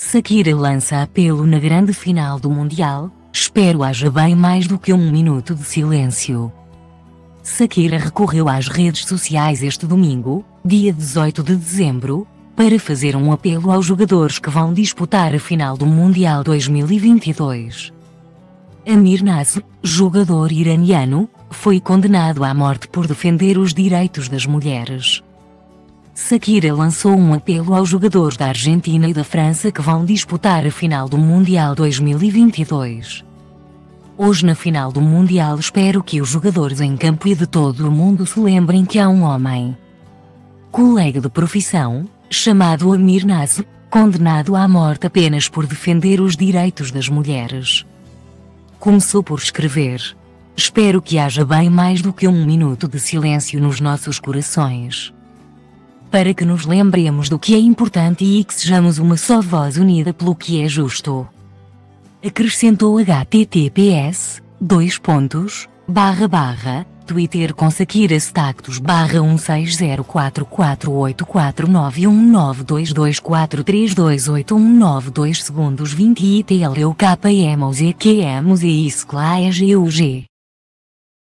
Shakira lança apelo na grande final do Mundial, espero haja bem mais do que um minuto de silêncio. Shakira recorreu às redes sociais este domingo, dia 18 de dezembro, para fazer um apelo aos jogadores que vão disputar a final do Mundial 2022. Amir Nasr, jogador iraniano, foi condenado à morte por defender os direitos das mulheres. Shakira lançou um apelo aos jogadores da Argentina e da França que vão disputar a final do Mundial 2022. Hoje na final do Mundial espero que os jogadores em campo e de todo o mundo se lembrem que há um homem, colega de profissão, chamado Amir Nasr, condenado à morte apenas por defender os direitos das mulheres. Começou por escrever: espero que haja bem mais do que um minuto de silêncio nos nossos corações, para que nos lembremos do que é importante e que sejamos uma só voz unida pelo que é justo. Acrescentou https://Twitter com Shakira Status /16044819224324243281928 segundos 20 ITLEUKMOZQMZISCLAEGUG